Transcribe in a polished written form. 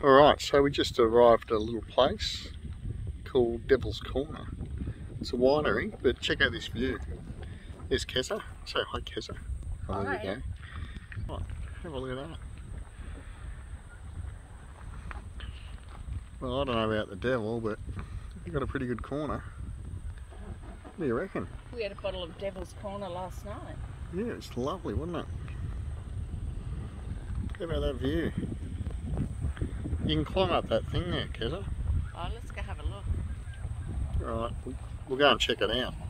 Alright, so we just arrived at a little place called Devil's Corner. It's a winery, but check out this view. There's Keza. Say hi, Keza. Oh, there you go. Right, have a look at that. Well, I don't know about the devil, but you've got a pretty good corner. What do you reckon? We had a bottle of Devil's Corner last night. Yeah, it's lovely, wasn't it? Look about that view. You can climb up that thing there, Keza. Oh, let's go have a look. Alright, we'll go and check it out.